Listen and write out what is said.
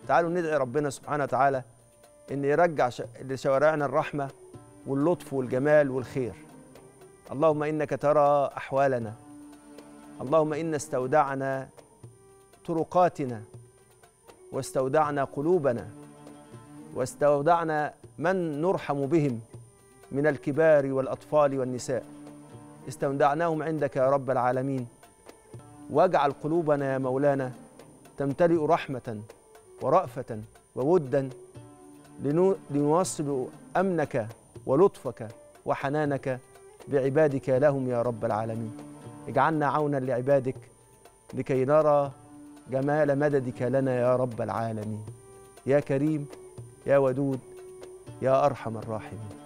تعالوا ندعي ربنا سبحانه وتعالى إن يرجع لشوارعنا الرحمة واللطف والجمال والخير. اللهم إنك ترى أحوالنا، اللهم إنا استودعنا طرقاتنا واستودعنا قلوبنا واستودعنا من نرحم بهم من الكبار والأطفال والنساء، استودعناهم عندك يا رب العالمين. واجعل قلوبنا يا مولانا تمتلئ رحمة ورأفة وودا لنوصل أمنك ولطفك وحنانك بعبادك لهم يا رب العالمين. اجعلنا عونا لعبادك لكي نرى جمال مددك لنا يا رب العالمين. يا كريم يا ودود يا أرحم الراحمين.